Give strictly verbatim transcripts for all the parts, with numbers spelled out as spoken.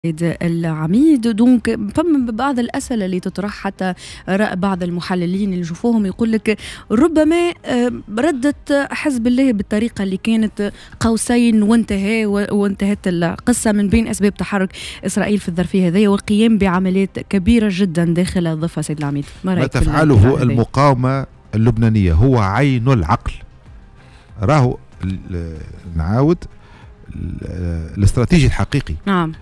العميد. دونك فما بعض الأسئلة اللي تطرح حتى رأى بعض المحللين اللي نشوفوهم يقول لك ربما ردت حزب الله بالطريقة اللي كانت قوسين وانتهى وانتهت القصة من بين أسباب تحرك إسرائيل في الظرفية هذه والقيام بعمليات كبيرة جدا داخل الضفة. سيد العميد، ما, ما تفعله المقاومة اللبنانية هو عين العقل. راهو نعاود الاستراتيجي الحقيقي. نعم.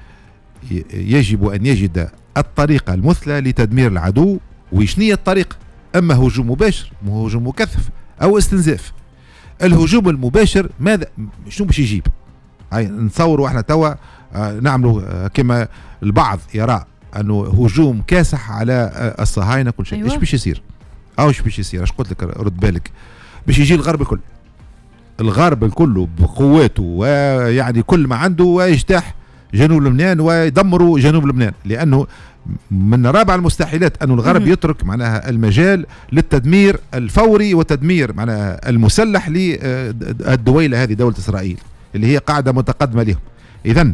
يجب أن يجد الطريقة المثلى لتدمير العدو. وشنية الطريقة؟ أما هجوم مباشر، مو هجوم مكثف أو استنزاف. الهجوم المباشر ماذا شنو باش يجيب؟ هاي نتصوروا احنا توا نعملوا كما البعض يرى أنه هجوم كاسح على الصهاينة كل شيء. ايش أيوة. باش يصير؟ أو ايش باش يصير؟ اش قلت لك رد بالك؟ باش يجي الغرب الكل، الغرب الكل بقوته ويعني كل ما عنده ويجتاح جنوب لبنان ويدمروا جنوب لبنان، لأنه من رابع المستحيلات أن الغرب يترك معناها المجال للتدمير الفوري وتدمير معناها المسلح للدويلة هذه دولة إسرائيل اللي هي قاعدة متقدمة لهم. إذن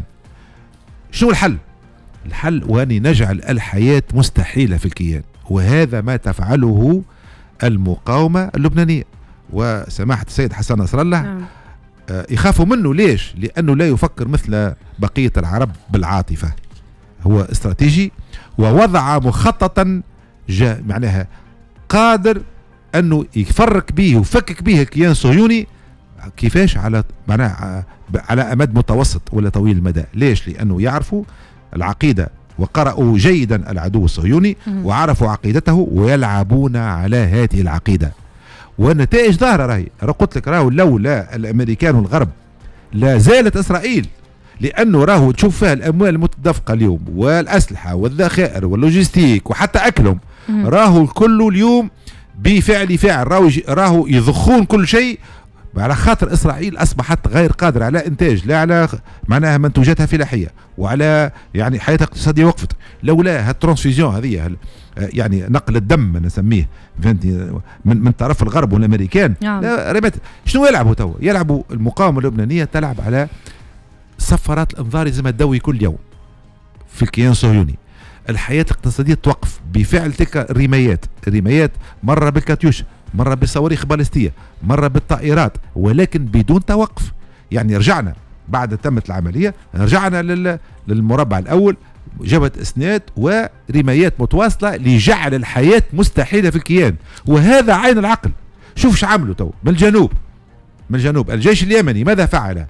شنو الحل؟ الحل وأن نجعل الحياة مستحيلة في الكيان، وهذا ما تفعله المقاومة اللبنانية. وسماحة السيد حسن نصر الله يخافوا منه. ليش؟ لأنه لا يفكر مثل بقية العرب بالعاطفة. هو استراتيجي ووضع مخططا جاء معناها قادر أنه يفرق به ويفكك به الكيان الصهيوني. كيفاش؟ على معناها على أمد متوسط ولا طويل المدى. ليش؟ لأنه يعرفوا العقيدة وقرأوا جيدا العدو الصهيوني وعرفوا عقيدته ويلعبون على هذه العقيدة، والنتائج ظاهرة. راهي قلت لك راهو لولا الأمريكان والغرب لا زالت إسرائيل، لأنه راهو تشوف فيها الأموال المتدفقة اليوم والأسلحة والذخائر واللوجستيك وحتى أكلهم، راهو الكل اليوم بفعل فاعل. راهو راهو يضخون كل شيء على خاطر إسرائيل أصبحت غير قادرة على إنتاج، لا على معناها منتوجاتها الفلاحية وعلى يعني حياتها الاقتصادية وقفت. لولا هالترانسفيزيون هذه يعني نقل الدم نسميه من من طرف الغرب والامريكان. نعم. رمت شنو يلعبوا تو؟ يلعبوا المقاومه اللبنانيه تلعب على صفارات الانذار لازم تدوي كل يوم في الكيان الصهيوني. الحياه الاقتصاديه توقف بفعل تلك الرمايات، الرمايات مره بالكاتيوش، مره بالصواريخ باليستيه، مره بالطائرات، ولكن بدون توقف. يعني رجعنا بعد تمت العمليه، رجعنا للمربع الاول، جبهة اسناد ورمايات متواصلة لجعل الحياة مستحيلة في الكيان، وهذا عين العقل. شوف شو عملوا تو من الجنوب. من الجنوب الجيش اليمني ماذا فعل؟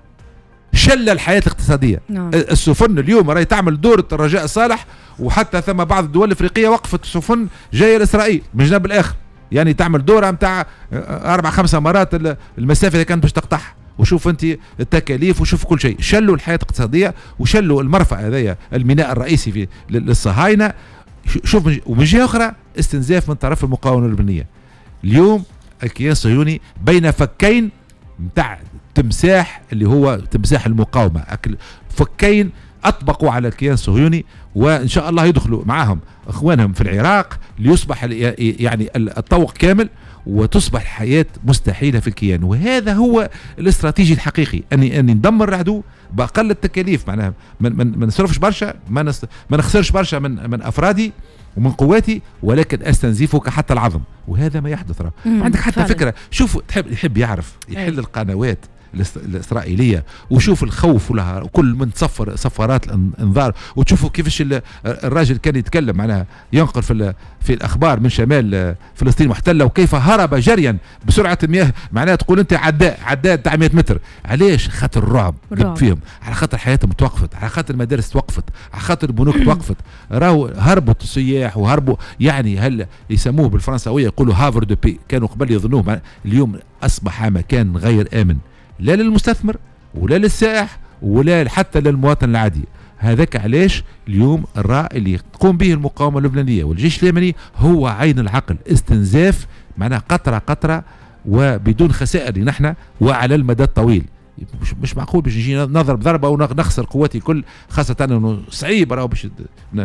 شل الحياة الاقتصادية. نعم. السفن اليوم راهي تعمل دورة الرجاء صالح، وحتى ثم بعض الدول الافريقية وقفت سفن جاية لاسرائيل من الجنب الاخر، يعني تعمل دورة متاع اربع خمسة مرات المسافة اللي كانت باش تقطعها. وشوف انت التكاليف وشوف كل شيء. شلوا الحياه الاقتصاديه وشلوا المرفأ هذايا الميناء الرئيسي في للصهاينه. شوف ومن جهه اخرى استنزاف من طرف المقاومه اللبنانيه. اليوم الكيان الصهيوني بين فكين متاع تمساح اللي هو تمساح المقاومه، أكل فكين اطبقوا على الكيان الصهيوني، وان شاء الله يدخلوا معهم اخوانهم في العراق ليصبح يعني الطوق كامل وتصبح الحياة مستحيلة في الكيان. وهذا هو الاستراتيجي الحقيقي، أني أني ندمر العدو بأقل التكاليف. معناها ما نصرفش برشا، ما ما نخسرش برشا من من أفرادي ومن قواتي، ولكن استنزفك حتى العظم. وهذا ما يحدث. راه عندك حتى فعلا. فكرة. شوف تحب يحب يعرف يحل القنوات الإسرائيلية وشوف الخوف ولها كل من تصفر صفارات الانذار، وتشوفوا كيفاش الراجل كان يتكلم معناها ينقل في في الأخبار من شمال فلسطين محتلة، وكيف هرب جريا بسرعة المياه. معناها تقول أنت عداء عداء تاع مئة متر. علاش؟ خاطر الرعب فيهم، على خاطر حياتهم توقفت، على خاطر المدارس توقفت، على خاطر البنوك توقفت. راهو هربوا السياح وهربوا، يعني هل يسموه بالفرنساوية يقولوا هافر دو بي، كانوا قبل يظنوه. اليوم أصبح مكان غير آمن، لا للمستثمر ولا للسائح ولا حتى للمواطن العادي. هذاك علاش اليوم الراء اللي تقوم به المقاومة اللبنانية والجيش اليمني هو عين العقل. استنزاف معناها قطرة قطرة وبدون خسائر لنحن وعلى المدى الطويل. مش مش معقول باش نجي نضرب ضربه ونخسر قواتي كل، خاصه انه صعيب راهو باش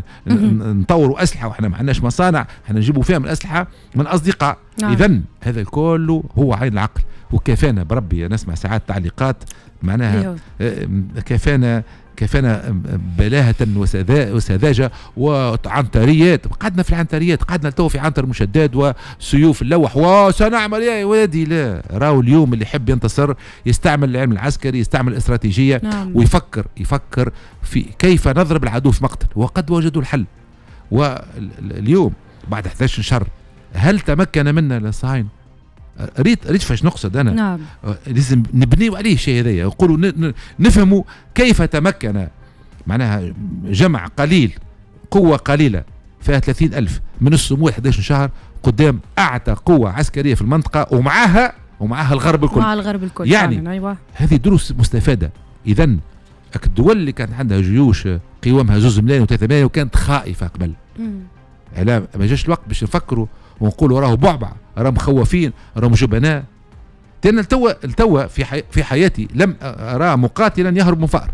نطوروا اسلحه وحنا ما عندناش مصانع، احنا نجيبوا فيها من الاسلحه من اصدقاء. اذا هذا كله هو عين العقل. وكفانا بربي نسمع ساعات تعليقات معناها كفانا كفانا بلاهة وسذاجة وعنتريات. قعدنا في العنتريات، قعدنا تو في عنتر مشدد وسيوف اللوح وسنعمل يا ولدي. لا، راهو اليوم اللي يحب ينتصر يستعمل العلم العسكري، يستعمل الاستراتيجية. نعم. ويفكر يفكر في كيف نضرب العدو في مقتل، وقد وجدوا الحل. واليوم بعد أحد عشر شهر هل تمكن منا الصهاينة؟ ريت ريت فاش نقصد انا. نعم. لازم نبنيو عليه الشيء هذايا، نقولوا نفهموا كيف تمكن معناها جمع قليل، قوه قليله فيها ثلاثين ألف من الصمود أحد عشر شهر قدام اعتى قوه عسكريه في المنطقه، ومعاها ومعاها الغرب الكل. مع الغرب الكل يعني. أيوة. هذه دروس مستفاده. اذا الدول اللي كانت عندها جيوش قوامها زوز ملايين وثلاثة ملايين وكانت خائفه قبل. لا ما جاش الوقت باش نفكروا ونقولوا راهو بعبع، راهم مخوفين، راهم جبناء. لأن التوا التوا في حي في حياتي لم أرى مقاتلا يهرب من فأر.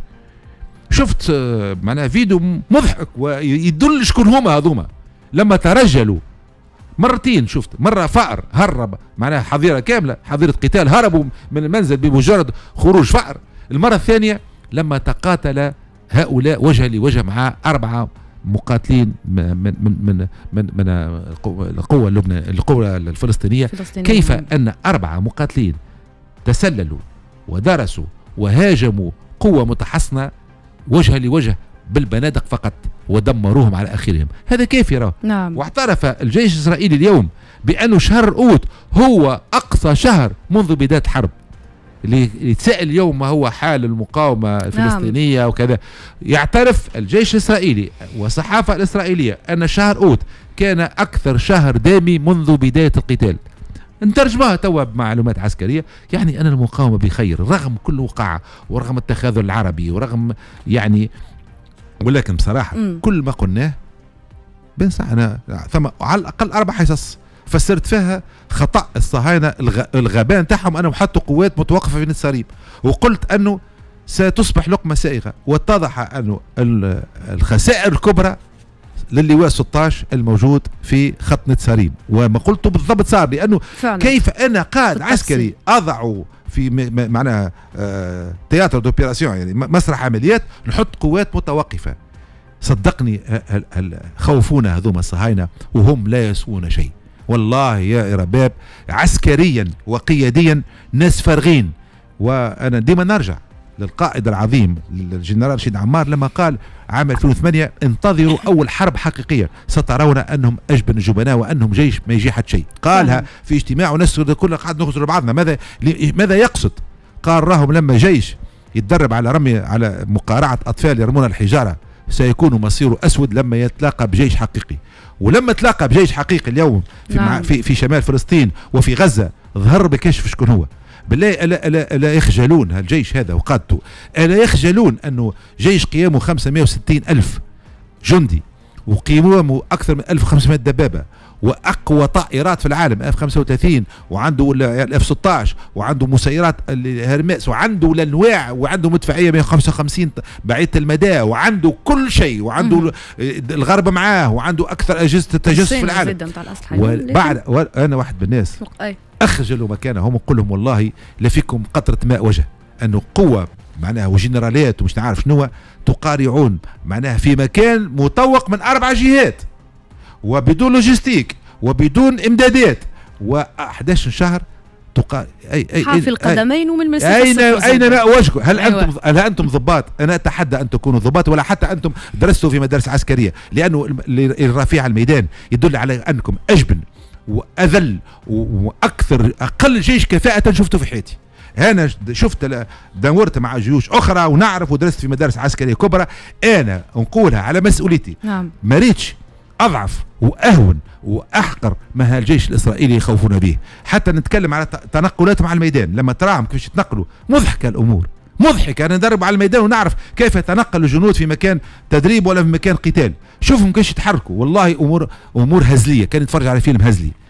شفت معناها فيديو مضحك ويدل شكون هما هذوما لما ترجلوا مرتين. شفت مرة فأر هرب معناها حظيرة كاملة، حظيرة قتال، هربوا من المنزل بمجرد خروج فأر. المرة الثانية لما تقاتل هؤلاء وجها لوجه مع أربعة مقاتلين من من من من, من القوة اللبنان القوة الفلسطينية. كيف أن أربعة مقاتلين تسللوا ودرسوا وهاجموا قوة متحصنة وجها لوجه بالبنادق فقط ودمروهم على آخرهم. هذا كيف يراه؟ نعم. واعترف الجيش الإسرائيلي اليوم بأنه شهر أوت هو أقصى شهر منذ بداية الحرب. اللي يتساءل اليوم ما هو حال المقاومة الفلسطينية. نعم. وكذا، يعترف الجيش الإسرائيلي والصحافة الإسرائيلية أن شهر أوت كان أكثر شهر دامي منذ بداية القتال. نترجمها توا بمعلومات عسكرية، يعني أن المقاومة بخير رغم كل وقعة ورغم التخاذل العربي ورغم يعني. ولكن بصراحة م. كل ما قلناه بنصح أنا ثم على الأقل أربع حصص فسرت فيها خطأ الصهاينة الغبان تاعهم أنهم حطوا قوات متوقفة في نتساريم، وقلت أنه ستصبح لقمة سائغة. واتضح أنه الخسائر الكبرى للواء ستة عشر الموجود في خط نتساريم، وما قلته بالضبط صار. لأنه فعلا. كيف أنا قائد عسكري أضعه في معناها آه تياتر دوبيراسيون، يعني مسرح عمليات، نحط قوات متوقفة. صدقني خوفونا هذوما الصهاينة وهم لا يسوون شيء. والله يا رباب عسكريا وقياديا ناس فارغين. وانا ديما نرجع للقائد العظيم الجنرال رشيد عمار لما قال عام ألفين وثمانية انتظروا اول حرب حقيقيه سترون انهم اجبن الجبناء وانهم جيش ما يجي حد شيء. قالها في اجتماع وناس كلنا قاعد نخسر بعضنا. ماذا ماذا يقصد؟ قال راهم لما جيش يتدرب على رمي على مقارعه اطفال يرمون الحجاره سيكون مصيره اسود لما يتلاقى بجيش حقيقي. ولما تلاقى بجيش حقيقي اليوم في, نعم. في في شمال فلسطين وفي غزه ظهر بكشف شكون هو. بالله ألا, ألا, ألا يخجلون هالجيش هذا وقادته؟ ألا يخجلون أنه جيش قيامه خمسمائة وستين ألف جندي وقيامه أكثر من ألف وخمسمائة دبابة واقوى طائرات في العالم اف خمسة وثلاثين وعنده الاف ستة عشر وعنده مسيرات الهرمس وعنده الانواع وعنده مدفعيه مئة وخمسة وخمسين بعيده المدى وعنده كل شيء وعنده الغرب معاه وعنده اكثر اجهزه التجسس في العالم. وبعد انا واحد من الناس اخجلوا مكانهم ونقول لهم والله لفيكم قطره ماء وجه انه قوه معناها وجنرالات ومش نعرف شنو تقارعون معناها في مكان مطوق من اربع جهات وبدون لوجستيك وبدون امدادات و11 شهر تقا اي اي حافي القدمين ومن مسافه اين اين ماء وجهكم؟ هل أيوة. انتم هل انتم ضباط؟ انا اتحدى ان تكونوا ضباط ولا حتى انتم درستوا في مدارس عسكريه، لانه الرفيع الميدان يدل على انكم اجبن واذل واكثر اقل جيش كفاءه شفته في حياتي. انا شفت دورت مع جيوش اخرى ونعرف ودرست في مدارس عسكريه كبرى، انا نقولها على مسؤوليتي. نعم. ما ريتش اضعف واهون واحقر ما الجيش الاسرائيلي يخوفون به. حتى نتكلم على تنقلاتهم على الميدان، لما تراهم كيفاش يتنقلوا مضحكه الامور، مضحكه. انا ندرب على الميدان ونعرف كيف يتنقل الجنود في مكان تدريب ولا في مكان قتال، شوفهم كيفاش يتحركوا، والله امور امور هزليه. كان يتفرج على فيلم هزلي.